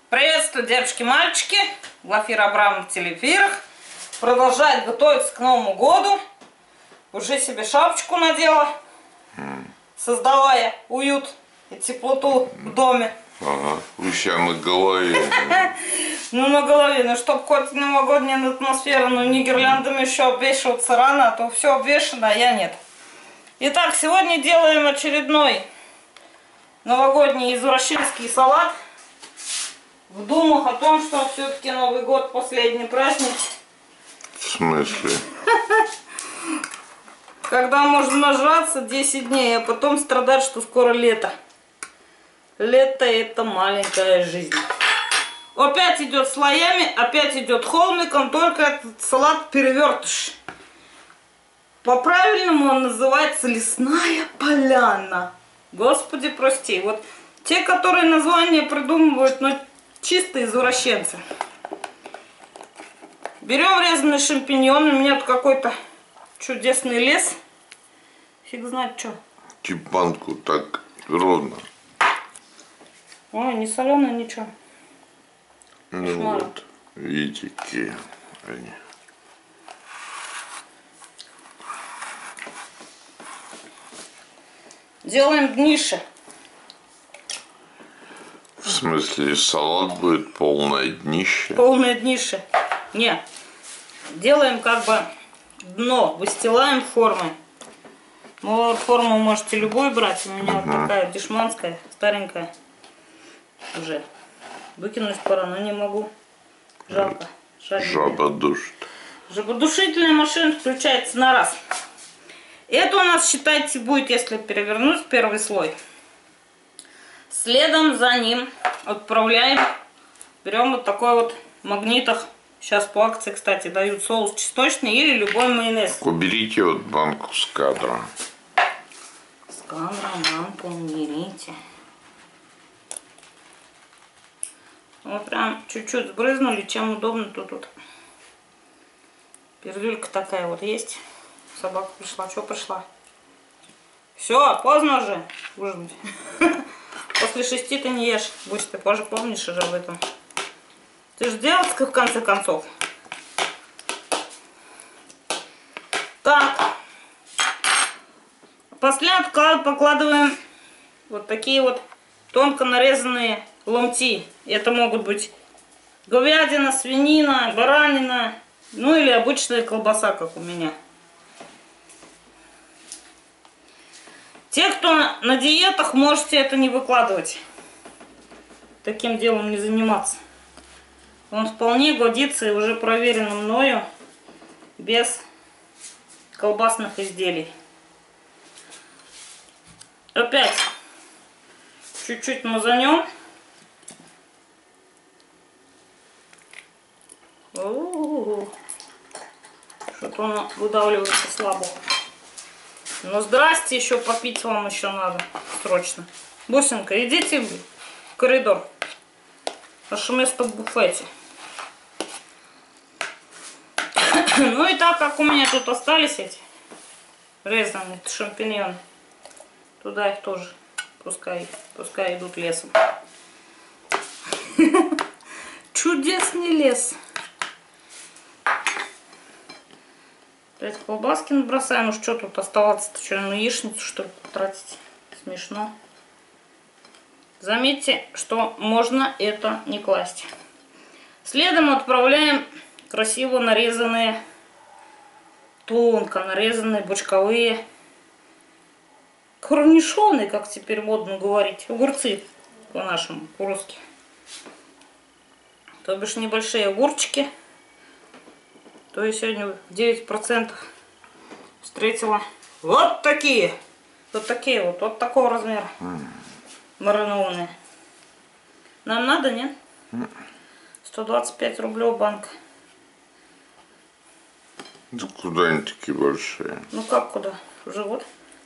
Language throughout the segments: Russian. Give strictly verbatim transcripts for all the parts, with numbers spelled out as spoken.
Приветствую, девочки, мальчики. Глафира Абрамова в телеэфирах. Продолжает готовиться к Новому году. Уже себе шапочку надела, создавая уют и теплоту в доме. Ага, у себя на голове. Ну, на голове, ну, чтоб хоть новогодняя атмосфера, ну, не гирляндами еще обвешиваться рано, а то все обвешано, а я нет. Итак, сегодня делаем очередной новогодний извращенский салат. В думах о том, что все-таки Новый год последний праздник. В смысле? Когда можно нажраться десять дней, а потом страдать, что скоро лето. Лето — это маленькая жизнь. Опять идет слоями, опять идет холмиком, только этот салат перевертыш. По-правильному он называется лесная поляна. Господи, прости. Вот те, которые названия придумывают, ну, чистые извращенцы. Берем резанные шампиньоны. У меня тут какой-то чудесный лес. Фиг знает что. Типанку так ровно. Ой, не соленое, ничего. Ну Кошмар. вот, видите, какие они. Делаем днище. В смысле, салат будет полное днище? Полное днище. Не. Делаем как бы дно. Выстилаем формы. Ну, форму можете любую брать. У меня Угу. вот такая дешманская, старенькая. Уже. Выкинуть пора, но не могу. Жалко. Жаль. Жаба душит. Жабодушительная машина включается на раз. Это у нас, считайте, будет, если перевернуть первый слой. Следом за ним отправляем. Берем вот такой вот в магнитах. Сейчас по акции, кстати, дают соус чесночный или любой майонез. Уберите вот банку с кадра. С кадра банку уберите. Вот прям чуть-чуть сбрызнули, чем удобно. Тут вот пердюлька такая вот есть. Собака пришла. Что пришла? Все, поздно уже ужинать. После шести ты не ешь. Будь ты позже помнишь уже об этом. Ты же делать в конце концов. Так. После покладываем вот такие вот тонко нарезанные ломти. Это могут быть говядина, свинина, баранина, ну или обычная колбаса, как у меня. Те, кто на диетах, можете это не выкладывать. Таким делом не заниматься. Он вполне годится и уже проверено мною без колбасных изделий. Опять чуть-чуть мазанем. Что-то он выдавливается слабо. Ну здрасте, еще попить вам еще надо срочно. Бусинка, идите в коридор. Наше место в буфете. Ну и так как у меня тут остались эти резаные шампиньоны, туда их тоже пускай, пускай идут лесом. Чудесный лес. Опять колбаски набросаем. Ну что тут оставаться-то? Что, на яичницу что ли тратить? Смешно. Заметьте, что можно это не класть. Следом отправляем красиво нарезанные, тонко нарезанные бочковые корнишоны, как теперь модно говорить. Огурцы по-нашему, по-русски. То бишь небольшие огурчики. То я сегодня девять процентов встретила вот такие. Вот такие вот, вот такого размера. Маринованные. Нам надо, нет? сто двадцать пять рублей банка. Да куда они такие большие? Ну как куда? В живот?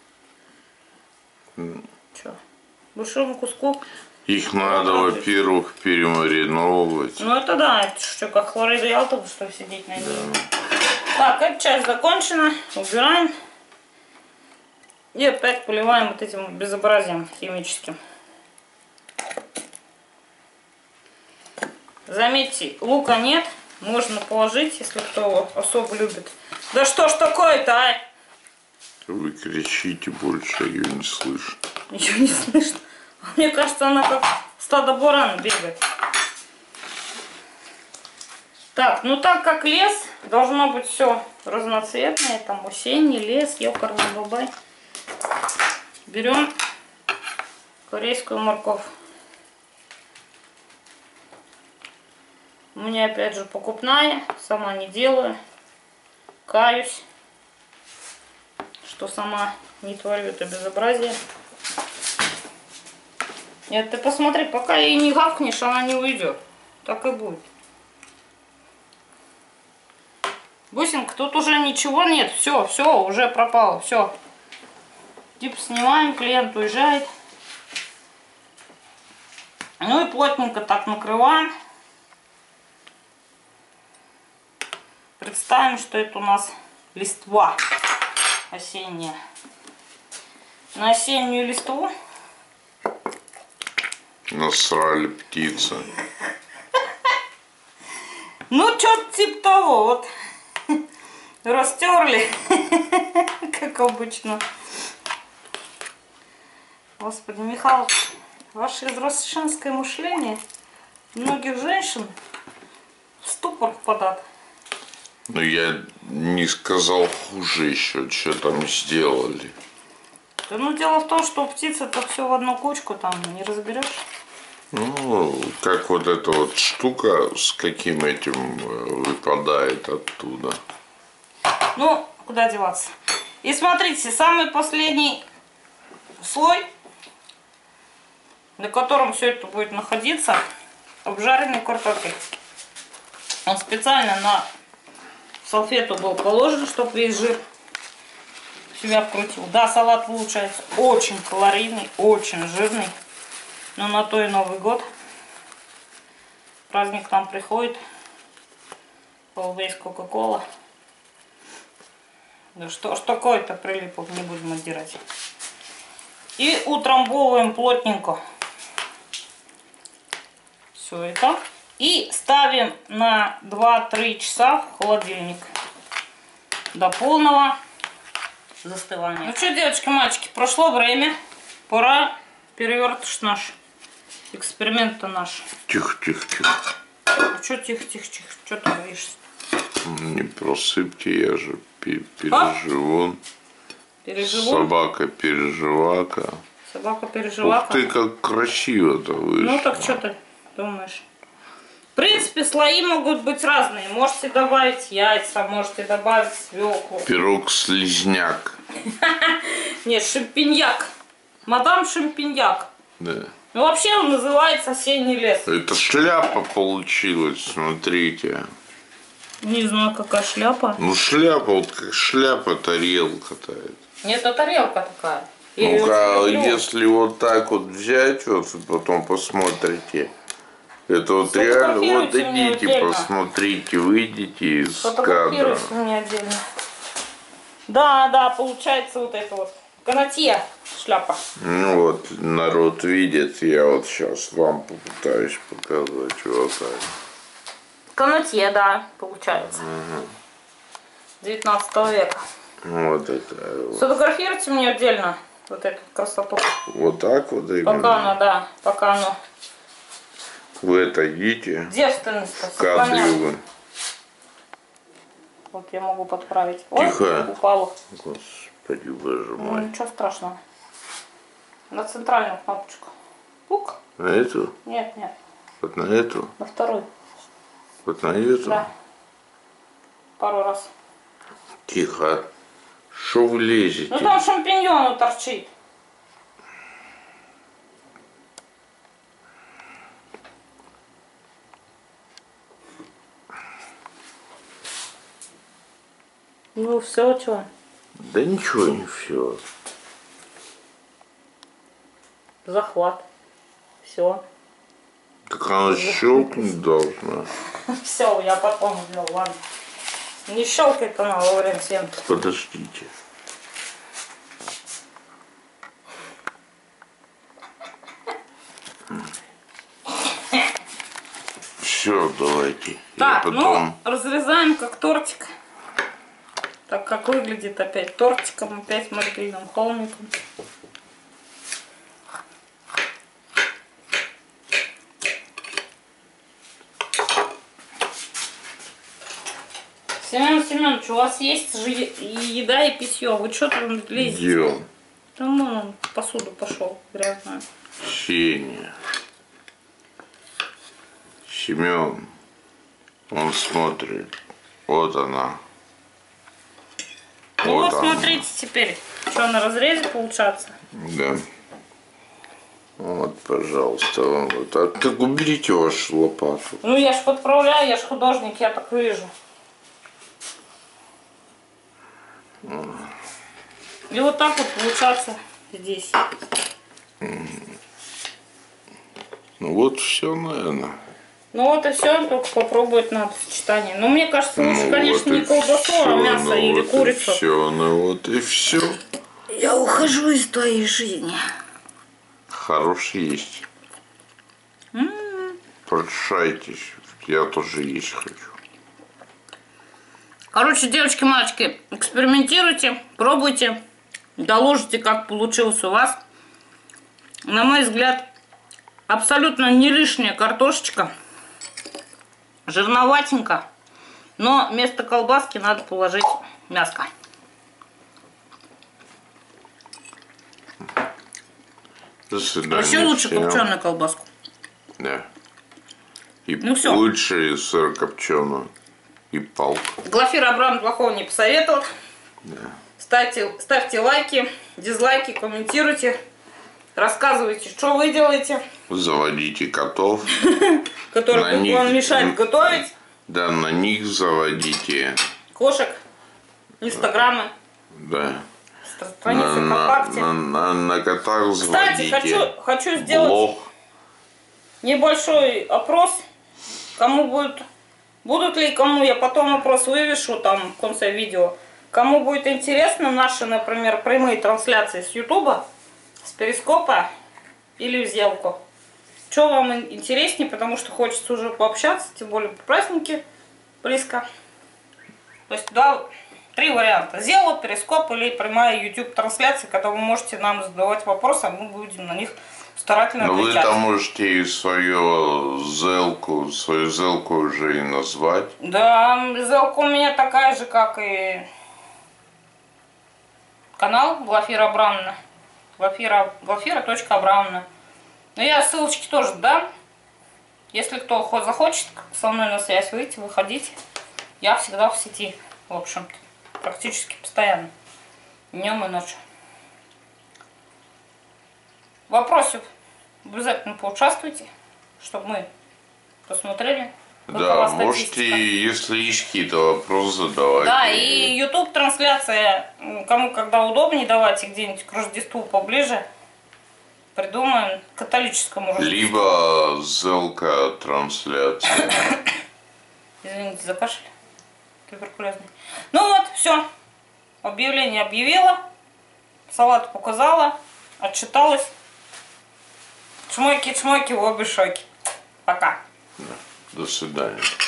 Mm. Че? Большому куску. Их надо, во-первых, перемариновывать. Ну это да, это что, как хлорида Ялта, что сидеть на ней. Да. Так, эта часть закончена. Убираем. И опять поливаем вот этим безобразием химическим. Заметьте, лука нет. Можно положить, если кто его особо любит. Да что ж такое-то, а? Вы кричите больше, ее не слышно. Ничего не слышно. Мне кажется, она как стадо баран бегает. Так, ну так как лес, должно быть все разноцветное. Там осенний лес, ёкарный бабай. Берем корейскую морковь. У меня опять же покупная, сама не делаю. Каюсь, что сама не творю это безобразие. Нет, ты посмотри, пока ей не гавкнешь, она не уйдет. Так и будет. Бусинка, тут уже ничего нет. Все, все, уже пропало. Все. Тип снимаем, клиент уезжает. Ну и плотненько так накрываем. Представим, что это у нас листва осенняя. На осеннюю листву насрали птицы. Ну, что-то типа того, вот. Растерли, как обычно. Господи, Михалыч, ваше извращенское мышление многих женщин в ступор впадает. Ну, я не сказал хуже еще, что там сделали. Да, ну, дело в том, что птицы-то все в одну кучку, там не разберешь. Ну, как вот эта вот штука, с каким этим выпадает оттуда. Ну, куда деваться. И смотрите, самый последний слой, на котором все это будет находиться, обжаренный картофель. Он специально на салфету был положен, чтобы весь жир в себя вкрутил. Да, салат получается очень калорийный, очень жирный. Но на то и Новый год. Праздник к нам приходит. Always Coca-Cola. Да что ж такое-то прилипло, не будем отдирать. И утрамбовываем плотненько все это. И ставим на два-три часа в холодильник. До полного застывания. Ну что, девочки, мальчики, прошло время. Пора перевертыш наш. Эксперимент-то наш. Тихо, тихо, тихо. А что тихо, тихо, тихо? Что ты боишься? Не просыпьте, я же переживу. Переживу? Собака переживака. Собака переживака. Ух ты, как красиво-то вышло. Ну так что ты думаешь? В принципе, слои могут быть разные. Можете добавить яйца, можете добавить свеклу. Пирог-слизняк. Нет, шампиньяк. Мадам Шампиньяк. Да. Ну вообще он называется осенний лес. Это шляпа получилась, смотрите. Не знаю, какая шляпа. Ну шляпа, вот как шляпа тарелка-то. Нет, это тарелка такая. Ну-ка, если вот так вот взять, вот и потом посмотрите. Это вот реально, вот идите, посмотрите, выйдите из кадра. Мне отдельно. Да, да, получается вот это вот. Канатье шляпа. Ну вот, народ видит, я вот сейчас вам попытаюсь показать вот так. Канатье, да, получается. Угу. девятнадцатого века. Вот это. Вот. Сфотографируйте мне отдельно вот эту красоту. Вот так вот именно. Пока оно, да, пока оно. Вы это идите. Девственность-то В кадре вы. Вот я могу подправить. Тихо. Ой, упало. Господи, боже мой. Ну, ничего страшного. На центральную кнопочку. Пук. На эту? Нет, нет. Вот на эту? На вторую. Вот на эту? Да. Пару раз. Тихо. Что вы лезете? Ну там шампиньон торчит. Ну все, что? Да ничего не все. Захват. Все. Так она щелкнуть должна. Все, я потом сделал, ладно. Не щелкает она во время съемки. Подождите. все, давайте. Так, Я потом... ну, разрезаем как тортик. Так как выглядит опять тортиком, опять маргарином, холмиком. Семен Семенович, у вас есть же еда и питье. Вы что там лезете? Идем. Там он в посуду пошел, грязную. Сеня. Семен. Он смотрит. Вот она. Ну вот, вот смотрите теперь, что на разрезе получается. Да. Вот, пожалуйста, вам вот. А так уберите вашу лопату. Ну я ж подправляю, я ж художник, я так вижу. И вот так вот получаться здесь. Ну вот все, наверное. Ну вот и все, только попробовать надо сочетание. Но мне кажется, лучше, ну, конечно, вот не колбасу, все, а мясо ну, или вот курицу. И все, ну вот и все. Я ухожу из твоей жизни. Хороший есть. М-м-м. Подшайтесь. Я тоже есть хочу. Короче, девочки, мальчики, экспериментируйте, пробуйте, доложите, как получилось у вас. На мой взгляд, абсолютно не лишняя картошечка. Жирноватенько. Но вместо колбаски надо положить мяско. До свидания. Вообще лучше всем. копченую колбаску. Да. И Ну всё. лучше сыр копченую. И палку. Глафира Абрам плохого не посоветовал. Да. Ставьте, ставьте лайки, дизлайки, комментируйте. Рассказывайте, что вы делаете. Заводите котов. Которые На будут них- вам мешать готовить. Да, на них заводите. Кошек, инстаграмы, Да. страницы На, на, ВКонтакте. на, на, на котах Кстати, заводите. хочу, хочу сделать Блог. небольшой опрос. Кому будет, будут ли кому, я потом опрос вывешу там в конце видео. Кому будет интересно наши, например, прямые трансляции с Ютуба, с Перископа или в Зелку. Что вам интереснее, потому что хочется уже пообщаться, тем более по празднике близко. То есть два, три варианта. Зело, Перископ или прямая YouTube трансляция, когда вы можете нам задавать вопросы, а мы будем на них старательно Но вы отвечать. там можете и свою зелку, свою зелку уже и назвать. Да, зелка у меня такая же, как и канал Глафира Абрамовна. Глафира, Глафира.Абрамовна. Но я ссылочки тоже дам. Если кто хоть захочет со мной на связь выйти, выходите. Я всегда в сети, в общем-то. Практически постоянно. Днем и ночью. В вопросе обязательно поучаствуйте, чтобы мы посмотрели. Да, можете, если есть какие-то вопросы, задавать. Да, и YouTube трансляция, кому когда удобнее, давайте где-нибудь к Рождеству поближе. Придумаем католическому Рождеству. Либо зелка трансляция. Извините за кашель туберкулезный. Ну вот, все. Объявление объявила. Салат показала. Отчиталась. Чмойки-чмойки в обе шоки. Пока. До свидания.